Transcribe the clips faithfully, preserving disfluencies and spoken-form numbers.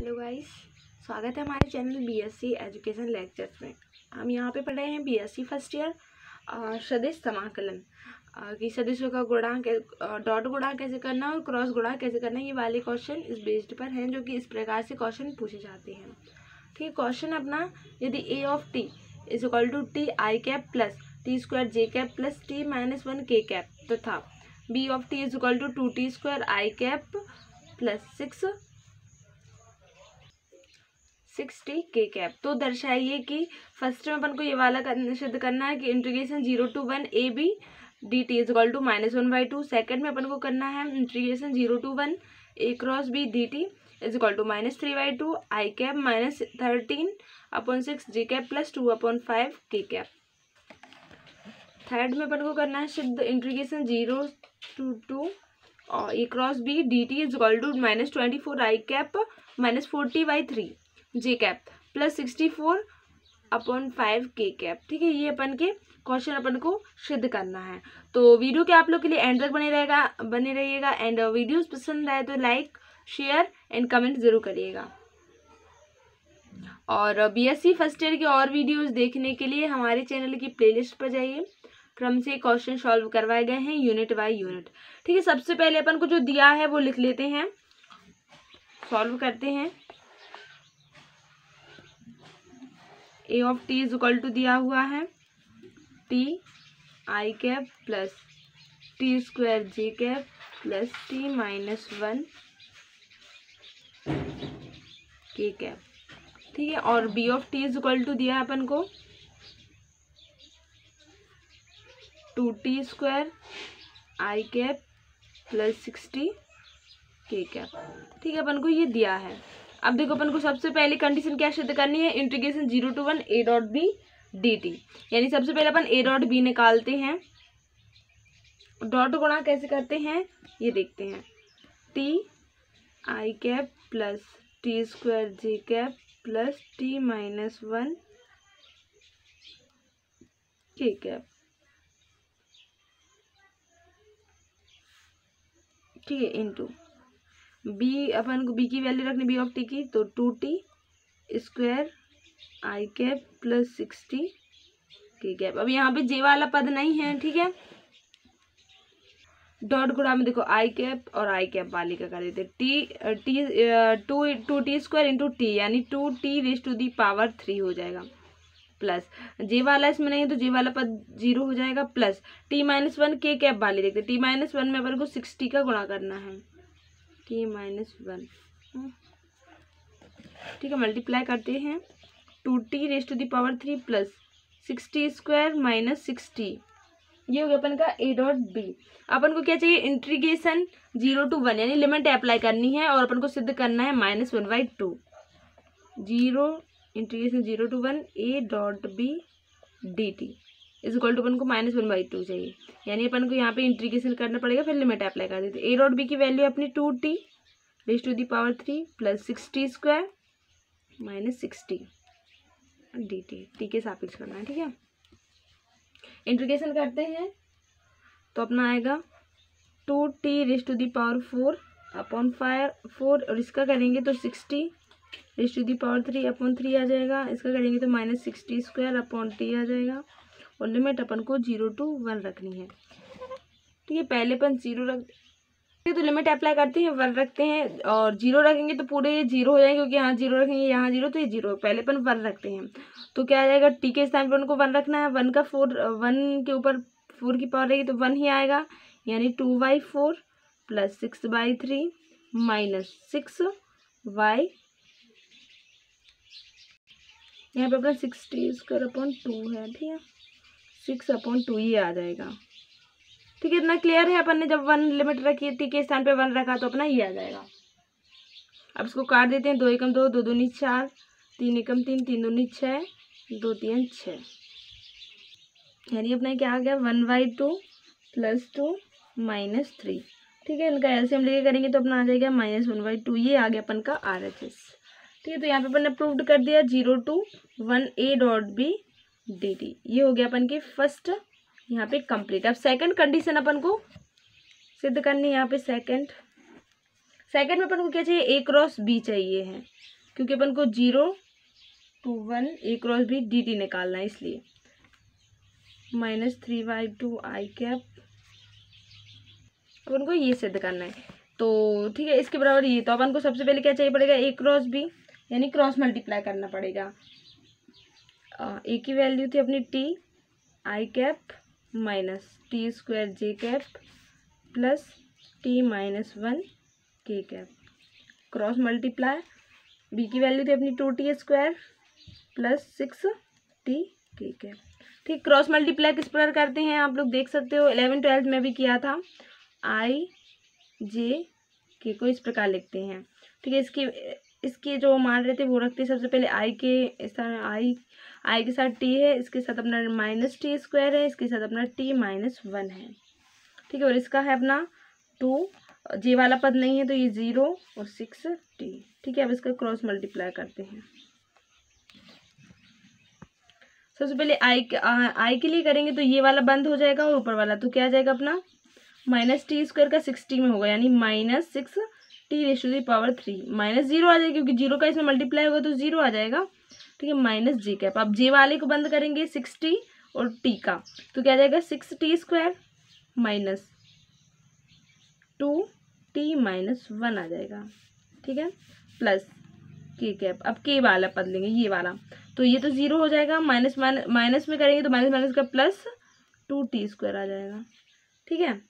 Hello guys, स्वागत है हमारे चैनल बीएससी एजुकेशन लेक्चर्स में। हम यहाँ पे पढ़ रहे हैं बीएससी फर्स्ट ईयर सदिश समाकलन कि सदिशों का गुणा डॉट गुणा कैसे करना और क्रॉस गुणा कैसे करना। ये वाले क्वेश्चन इस बेस्ड पर हैं, जो कि इस प्रकार से क्वेश्चन पूछे जाते हैं। ठीक है, क्वेश्चन अपना, यदि A of T is equal to T I cap plus T square J cap plus T minus one K cap तथा B of T is equal to two T square I cap plus six sixty K cap, तो दर्शाइए कि first में अपन को ये वाला करना सिद्ध करना है कि integration zero to one A B D T is equal to minus one by two. Second में अपन को करना है integration zero to one A cross B D T is equal to minus three by two I cap minus thirteen upon six G cap plus two upon five के cap. Third में अपन को करना है सिद्ध इंटीग्रेशन जीरो टू टू और A cross B D T is equal to minus twenty four I cap minus forty by three J cap plus sixty four upon five के cap. ठीक है, ये अपन के क्वेश्चन अपन को सिद्ध करना है। तो वीडियो के आप लोग के लिए एंड तक बने रहेगा बने रहिएगा एंड वीडियोस पसंद आए तो लाइक शेयर एंड कमेंट जरूर करिएगा। और बीएससी फर्स्ट ईयर के और वीडियोस देखने के लिए हमारे चैनल की प्लेलिस्ट पर जाइए। क्रम से क्वेश्चन सॉल्व करवाए गए हैं यूनिट बाय यूनिट। ठीक है, सबसे पहले अपन को जो दिया है वो लिख लेते हैं, सॉल्व करते हैं। A of T is equal to दिया हुआ है T I cap plus T square J cap plus T minus one K cap. ठीक है, और B of T is equal to दिया है अपन को two T square I cap plus sixty K cap. ठीक है, अपन को ये दिया है। अब देखो, अपन को सबसे पहले कंडीशन क्या सिद्ध करनी है, integration zero to one A dot B D T, यानी सबसे पहले अपन ए डॉट बी निकालते हैं। डॉट गुणा कैसे करते हैं ये देखते हैं। T I cap plus T square J cap plus T minus one K cap. ठीक है, इनटू बी, अपन को बी की वैल्यू रखनी बी ऑफ टी की, तो two T square I cap plus sixty K cap. अब यहाँ पे जे वाला पद नहीं है। ठीक है, डॉट गुणा में देखो आई कैप और आई कैप वाली का कर देते T T two two T square into T, यानी two T raise to the power three हो जाएगा, प्लस जे वाला इसमें नहीं है तो जे वाला पद जीरो हो जाएगा, plus T minus one K cap वाली देखते। टी माइनस वन में अपन को सिक्सटी का गुणा करना है, टी माइनस वन। ठीक है, मल्टीप्लाई करते हैं, two T raise to the power three plus sixty square minus sixty, ये हो गया अपन का ए डॉट बी। अपन को क्या चाहिए, इंटीग्रेशन जीरो टू वन, यानी लिमिट अप्लाई करनी है और अपन को सिद्ध करना है minus one by two. Zero integration zero to one A dot B D T is equal to अपन को माइनस वन बाई टू चाहिए, यानी अपन को यहाँ पे इंटीग्रेशन करना पड़ेगा, फिर लिमिट अप्लाई कर देते। ए डॉट बी की वैल्यू अपनी two T raise to the power three plus sixty square minus sixty D T, T के सापेक्ष करना है। ठीक है, इंटीग्रेशन करते हैं तो अपना आएगा two T raise to the power four upon five four, और इसका करेंगे तो sixty raise to the power three upon three आ जाएगा। इसका करेंगे तो minus sixty square upon T आ जाएगा, और लिमिट अपन को जीरो टू वन रखनी है। ठीक है, पहले अपन जीरो रख तो लिमिट अप्लाई करते हैं, वन रखते हैं, और जीरो रखेंगे तो पूरे ये जीरो हो जाएंगे, क्योंकि यहाँ जीरो रखेंगे यहाँ जीरो तो ये जीरो। पहले अपन वन रखते हैं तो क्या आ जाएगा, टी के स्थान पर उनको वन रखना है, वन का फोर, वन के ऊपर फोर की पावर रहेगी तो वन ही आएगा, यानी two by four plus six by three minus six by, यहाँ पे अपना सिक्सटी स्क्वायर अपॉन टू है। ठीक है, सिक्स अपॉन टू ये आ जाएगा। ठीक है, इतना क्लियर है। अपन ने जब वन लिमिट रखी है, टी के स्थान पे वन रखा तो अपना ये आ जाएगा। अब इसको काट देते हैं, दो एकम दो, दो दूनी चार, तीन एकम तीन, तीन दूनी छः, दो तीन छः, यानी अपना क्या आ गया, one by two plus two minus three. ठीक है, इनका एलसीएम लेके करेंगे तो अपना आ जाएगा माइनस वन बाई टू, ये आ गया अपन का आर एच एस। ठीक है, तो यहाँ पे अपन ने प्रूव्ड कर दिया zero to one A dot B D T, ये हो गया अपन की फर्स्ट यहाँ पे कंप्लीट। अब सेकंड कंडीशन अपन को सिद्ध करनी है। यहाँ पे सेकंड सेकंड में अपन को क्या चाहिए, ए क्रॉस बी चाहिए है। क्योंकि अपन को zero to one A cross B D T निकालना है, इसलिए माइनस थ्री वाई टू आई कैप अपन को ये सिद्ध करना है। तो ठीक है, इसके बराबर ये, तो अपन को सबसे पहले क्या चाहिए पड़ेगा, ए क्रॉस बी यानी क्रॉस मल्टीप्लाई करना पड़ेगा। ए की वैल्यू थी अपनी T I cap minus T square J cap plus T minus one K cap, cross multiply B की वैल्यू थी अपनी two T square plus six T K cap. ठीक, क्रॉस मल्टीप्लाई किस प्रकार करते हैं आप लोग देख सकते हो, इलेवन ट्वेल्थ में भी किया था। आई जे के को इस प्रकार लिखते हैं। ठीक है, इसकी इसके जो मान रहे थे वो रखते हैं सबसे पहले आई के साथ, आई आई के साथ टी है, इसके साथ अपना माइनस टी स्क्वायर है, इसके साथ अपना टी माइनस वन है। ठीक है, और इसका है अपना टू, जे वाला पद नहीं है तो ये जीरो और सिक्स टी। ठीक है, अब इसका क्रॉस मल्टीप्लाई करते हैं। सबसे पहले आई के आई के लिए करेंगे तो ये वाला बंद हो जाएगा और ऊपर वाला तो क्या आ जाएगा अपना माइनस टी स्क्वायर का सिक्सटी में होगा, यानी minus six T raise to the power three, minus zero आ जाएगा क्योंकि जीरो का इसमें मल्टीप्लाई होगा तो जीरो आ जाएगा। ठीक है, माइनस जे कैप, अब जे वाले को बंद करेंगे सिक्सटी और टी का तो क्या आ जाएगा six T square minus two T minus one आ जाएगा। ठीक है, प्लस के कैप, अब के वाला पद लेंगे ये वाला तो ये तो जीरो हो जाएगा, माइनस माइनस में करेंगे तो माइनस माइनस का प्लस टू टी स्क्वायर आ जाएगा। ठीक है,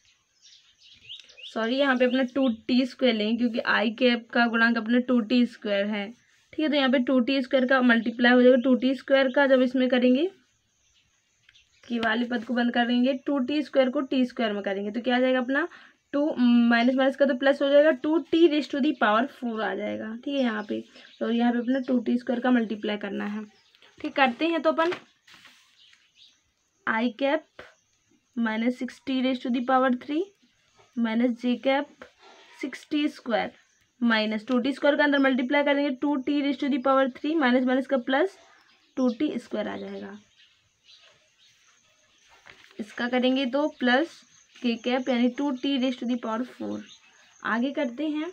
सॉरी यहाँ पे अपना टू टी स्क्वायर लेंगे क्योंकि आई कैप का गुणांक अपना टू टी स्क्वायर है। ठीक है, तो यहाँ पे टू टी स्क्वायर का मल्टीप्लाई हो जाएगा, टू टी स्क्वायर का जब इसमें करेंगे की वाले पद को बंद करेंगे, टू टी स्क्वायर को टी स्क्वायर में करेंगे तो क्या आ जाएगा अपना टू माइनस माइनस का तो प्लस हो जाएगा, two T raise to the power four आ जाएगा। ठीक है, यहाँ पे तो यहाँ पे अपना टू टी स्क्वायर का मल्टीप्लाई करना है। ठीक, करते हैं तो अपन I cap minus six T raise to the power three minus J cap six T square minus two T square का अंदर मल्टीप्लाई कर देंगे, two T raise to the power three minus minus का प्लस टू टी स्क्वायर आ जाएगा। इसका करेंगे तो प्लस के कैप यानी two T raise to the power four. आगे करते हैं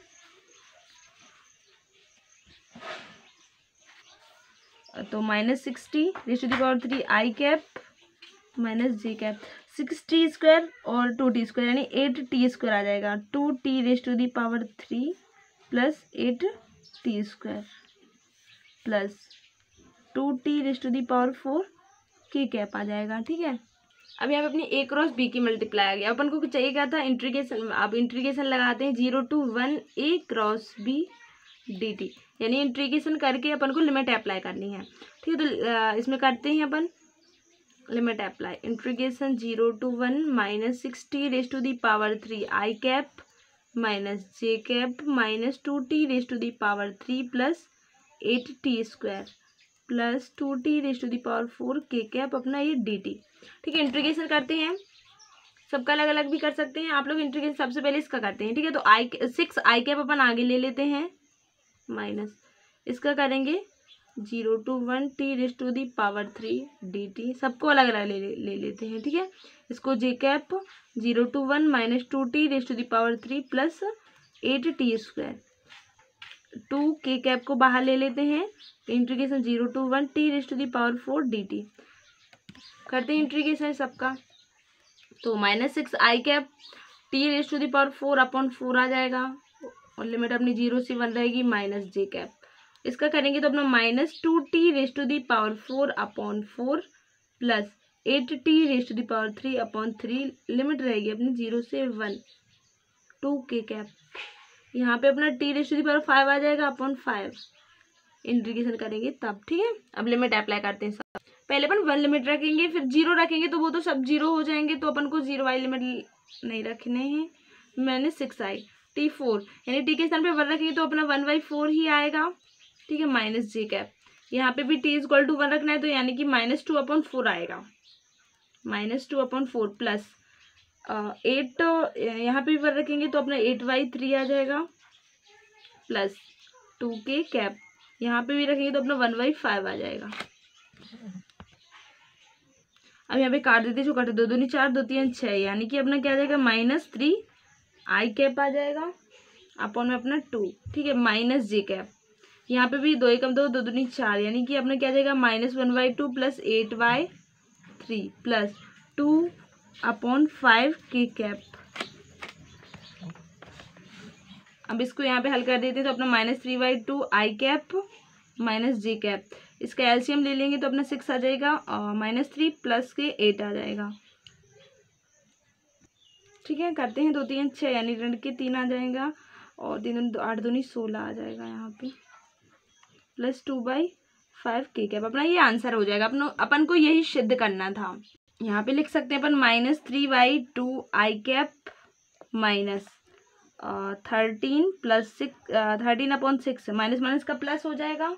तो minus sixty raise to the power three i cap minus J cap, six T square और टू टी स्क्वायर यानी एट टी स्क्वायर आ जाएगा, two T raise to the power three plus eight t square plus two T raise to the power four k cap आ जाएगा। ठीक है, अब यहाँ पे अपनी ए क्रॉस बी की मल्टीप्लाई आ गया, अपन को चाहिए क्या था इंट्रीगेशन, अब इंट्रीगेशन लगाते हैं zero to one A cross B D T, यानी इंट्रीगेशन करके अपन को लिमिट अप्लाई करनी है। ठीक है, तो इसमें करते हैं अपन limit apply, integration zero to one minus sixty raise to the power three i cap minus J cap minus two T raise to the power three plus eight t square plus two T raise to the power four k cap अपना ये D T. ठीक है, integration करते हैं, सबका अलग अलग भी कर सकते हैं आप लोग। इंट्रीगेशन सबसे पहले इसका करते हैं। ठीक है, तो आई सिक्स आई कैप अपन आगे ले लेते हैं माइनस इसका करेंगे zero to one t raise to the power three d t, सबको अलग अलग ले, ले ले लेते हैं। ठीक है, इसको j cap zero to one minus two T raise to the power three plus eight t square, two k cap को बाहर ले लेते हैं, integration zero to one t raise to the power four d t करते हैं integration सबका। तो minus six i cap t raise to the power four upon four आ जाएगा और लिमिट अपनी जीरो से वन रहेगी माइनस जे कैप, इसका करेंगे तो अपना minus two T raise to the power four upon four plus eight t raise to the power three upon three, limit रहेगी अपनी जीरो से वन, टू के कैप, यहाँ पे अपना t raise to the power five आ जाएगा upon five, integration करेंगे तब। ठीक है, अब लिमिट अप्लाई करते हैं सब, पहले अपन वन लिमिट रखेंगे फिर जीरो रखेंगे तो वो तो सब जीरो हो जाएंगे, तो अपन को जीरो वाली लिमिट नहीं रखने हैं। मैंने सिक्स आई टी फोर यानी टी के स्थान पे वन रखेंगे तो अपना वन बाई फोर ही आएगा। ठीक है, माइनस जे कैप, यहाँ पे भी t is equal to one रखना है तो यानी कि माइनस टू अपॉन फोर आएगा, minus two upon four plus eight, यहाँ पे भी वन रखेंगे तो अपना एट बाई थ्री आ जाएगा प्लस टू के कैप, यहाँ पे भी रखेंगे तो अपना वन बाई फाइव आ जाएगा। अब यहाँ पे काट देते जो काटे, दो दो नहीं चार, दो तीन छः, यानी कि अपना क्या आ जाएगा माइनस थ्री आई कैप आ जाएगा अपॉन में अपना टू। ठीक है, माइनस जे कैप, यहाँ पे भी दो एकम दो, दो दूनी चार, यानी कि अपने क्या जाएगा minus one by two plus eight by three plus two upon five के कैप। अब इसको यहाँ पे हल कर देते हैं तो अपना minus three by two I cap minus J cap, इसका एलसीएम ले लेंगे तो अपना सिक्स आ जाएगा और माइनस थ्री प्लस के एट आ जाएगा। ठीक है, करते हैं दो तीन छः, यानी ऋण के तीन आ जाएगा और तीन आठ दूनी सोलह आ जाएगा यहाँ पे प्लस टू बाई फाइव के कैप। अपना ये आंसर हो जाएगा। अपन अपन को यही सिद्ध करना था। यहाँ पे लिख सकते हैं अपन minus three by two I cap minus thirteen plus six thirteen upon six, minus minus का प्लस हो जाएगा,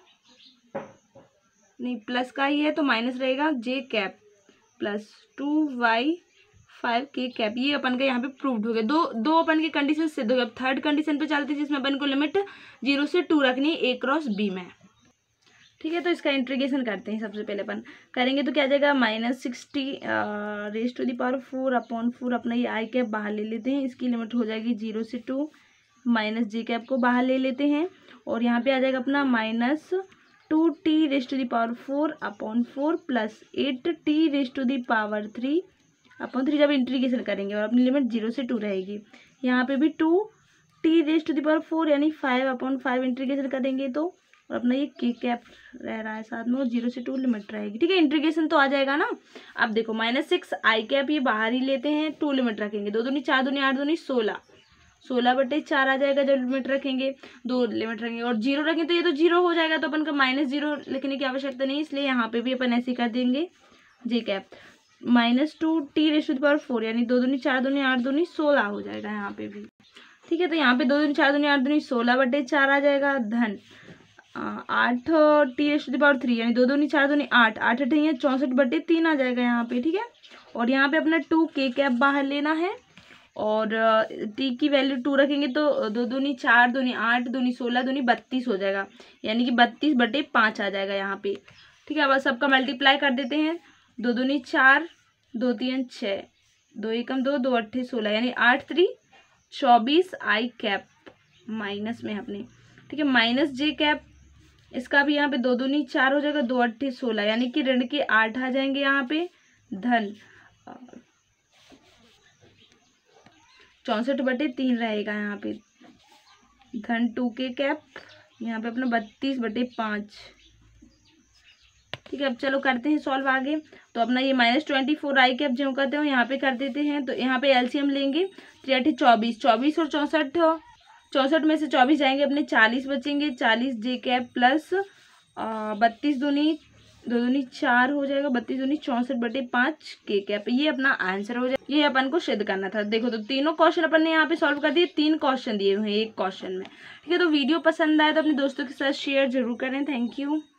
नहीं प्लस का ही है तो माइनस रहेगा j cap plus two by five के कैप। ये अपन का यहाँ पे प्रूव्ड हो गया। दो दो अपन की कंडीशन सिद्ध हो गया। अब थर्ड कंडीशन पे चलते हैं जिसमें अपन को लिमिट जीरो से टू रखनी है ए क्रॉस बी में। ठीक है, तो इसका इंटीग्रेशन करते हैं। सबसे पहले अपन करेंगे तो क्या जाएगा minus sixty raise to the power four upon four, अपना ये आई कैप बाहर ले लेते हैं, इसकी लिमिट हो जाएगी जीरो से टू, माइनस जे कैप को बाहर ले लेते हैं और यहाँ पे आ जाएगा अपना minus two T raise to the power four upon four plus eight t raise to the power three upon three. जब इंटीग्रेशन करेंगे और अपनी लिमिट जीरो से टू रहेगी, यहाँ पे भी two T raise to the power four यानी फाइव अपॉन फाइव इंटीग्रेशन करेंगे तो और अपना ये के कैप रह रहा है साथ में और जीरो से टू लिमिट रहेगी। ठीक है, इंटीग्रेशन तो आ जाएगा ना। अब देखो माइनस सिक्स आई कैप ये बाहर ही लेते हैं, टू लिमिट रखेंगे, दो दूनी चार दूनी आठ दूनी सोलह, सोलह बटे चार आ जाएगा जब लिमिट रखेंगे, दो लिमिट रखेंगे और जीरो रखेंगे तो ये तो जीरो हो जाएगा, तो अपन का माइनस जीरो लिखने की आवश्यकता नहीं, इसलिए यहाँ पे भी अपन ऐसे कर देंगे j cap minus two T raise to the power four यानी दो दूनी चार दूनी आठ दूनी सोलह हो जाएगा यहाँ पे भी। ठीक है, तो यहाँ पे दो दूनी चार दूनी आठ दूनी सोलह बटे चार आ जाएगा धन आठ t raise to the power three यानी दो दूनी चार दूनी आठ, आठ अठे है चौंसठ बटे तीन आ जाएगा यहाँ पे। ठीक है, और यहाँ पे अपना टू के कैप बाहर लेना है और टी की वैल्यू टू रखेंगे तो दो दूनी चार दूनी आठ दूनी सोलह दूनी बत्तीस हो जाएगा, यानी कि बत्तीस बटे पाँच आ जाएगा यहाँ पे। ठीक है, अब सबका मल्टीप्लाई कर देते हैं, दो दूनी चार, दो तीन छः, दो एकम दो, दो अट्ठे सोलह यानी आठ थ्री चौबीस आई कैप माइनस में अपने। ठीक है, माइनस जे कैप, इसका भी यहाँ पे दो दूनी चार हो जाएगा, दो अट्ठे सोलह यानी कि ऋण के आठ आ जाएंगे यहाँ पे धन चौंसठ बटे तीन रहेगा यहाँ पे धन टू के कैप यहाँ पे अपना बत्तीस बटे पाँच। ठीक है, अब चलो करते हैं सॉल्व आगे। तो अपना ये माइनस ट्वेंटी फोर आई कैप जो करते हो यहाँ पे कर देते हैं, तो यहाँ पे एलसीएम लेंगे, त्रियाठी चौबीस, चौबीस और चौंसठ, चौंसठ में से चौबीस जाएंगे अपने चालीस बचेंगे, चालीस जे कैप प्लस बत्तीस दूनी दो दूनी चार हो जाएगा, बत्तीस दूनी चौंसठ बटे पाँच के कैप। ये अपना आंसर हो जाएगा। ये अपन को सिद्ध करना था। देखो तो तीनों क्वेश्चन अपन ने यहाँ पे सॉल्व कर दिए, तीन क्वेश्चन दिए हुए हैं एक क्वेश्चन में। ठीक है, तो वीडियो पसंद आए तो अपने दोस्तों के साथ शेयर जरूर करें। Thank you.